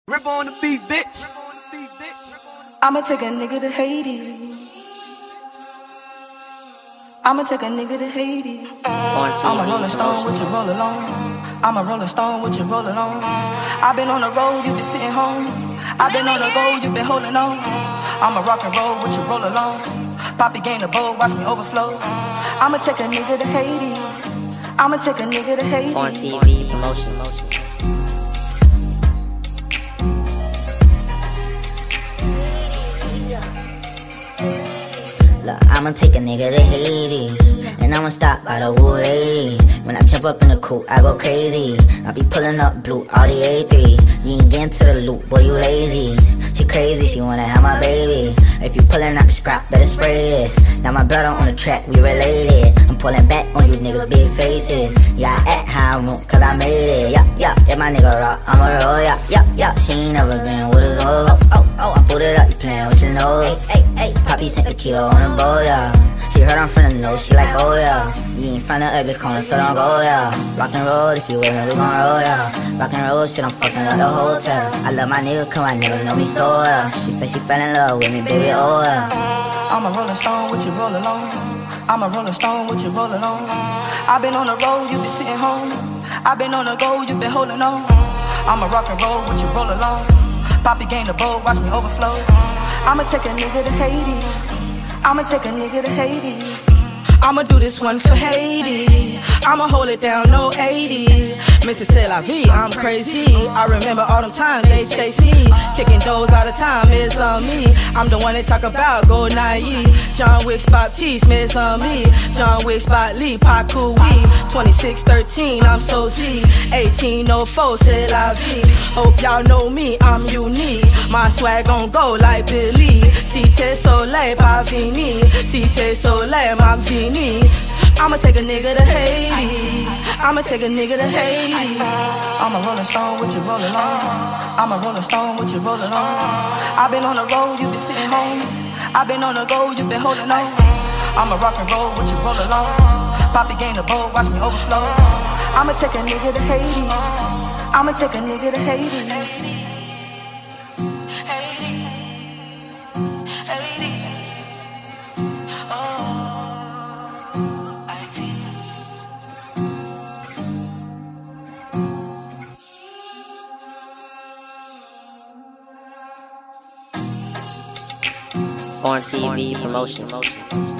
Rip on the beat, bitch. I'ma take a nigga to Haiti. I'ma take a nigga to Haiti. I'm a rolling stone with you, roll along. I'm a rolling stone with you, roll along. I've been on the road, you been sitting home. I've been on the go, you been holding on. I'ma rock and roll with you, roll along. Poppy gain the bowl, watch me overflow. I'ma take a nigga to Haiti. I'ma take a nigga to Haiti. On TV promotions. I'ma take a nigga to Haiti, and I'ma stop by the Woo lady. When I jump up in the coupe, I go crazy. I be pulling up blue Audi A3. You ain't getting to the loop, boy, you lazy. She crazy, she wanna have my baby. If you pulling out the scrap, better spray it. Now my brother on the track, we related. I'm pulling back on you niggas, big faces. Yeah, I act how I want, cause I made it. Yeah, if my nigga rock, I'ma roll. Yeah, she ain't never been with us all. Oh, I put it up, you playin' with your nose. Hey, Poppy sent the kilo on the boat, yeah. She heard I'm from the nose, she like, oh yeah. You ain't find the ugly corner, so don't go, yeah. Rock and roll, if you with me, we gon' roll, yeah. Rock and roll, shit, I'm fucking up the hotel. I love my nigga, cause my niggas know me so well. She said she fell in love with me, baby, oh yeah. I'm a rolling stone with you, roll along. I'm a rolling stone with you, roll along. I've been on the road, you been sitting home. I've been on the go, you been holding on. I'm a rock and roll with you, roll along. Poppy gain the bowl, watch me overflow. I'ma take a nigga to Haiti. I'ma take a nigga to Haiti. I'ma do this one for Haiti. I'ma hold it down, no 80. Mr. C'est la vie, I'm crazy. I remember all them times they chase me. Kicking doors all the time, it's on me. I'm the one they talk about, go naive. John Wicks, Baptiste, it's on me. John Wicks, Lee, Paku, we 2613, I'm so Z. 1804, C'est la vie. Hope y'all know me, I'm unique. My swag gon' go like Billy. Cité Soleil, pas fini. Cité Soleil, ma fini. I'ma take a nigga to Haiti. I'ma take a nigga to Haiti. I'm a rolling stone with you, roll along. I'm a rolling stone with you, roll along. I've been on the road, you been sitting home. I've been on the go, you been holding on. I'ma rock and roll with you, roll along. Poppy gain the bowl, watch me overflow. I'ma take a nigga to Haiti. I'ma take a nigga to Haiti. On TV promotions.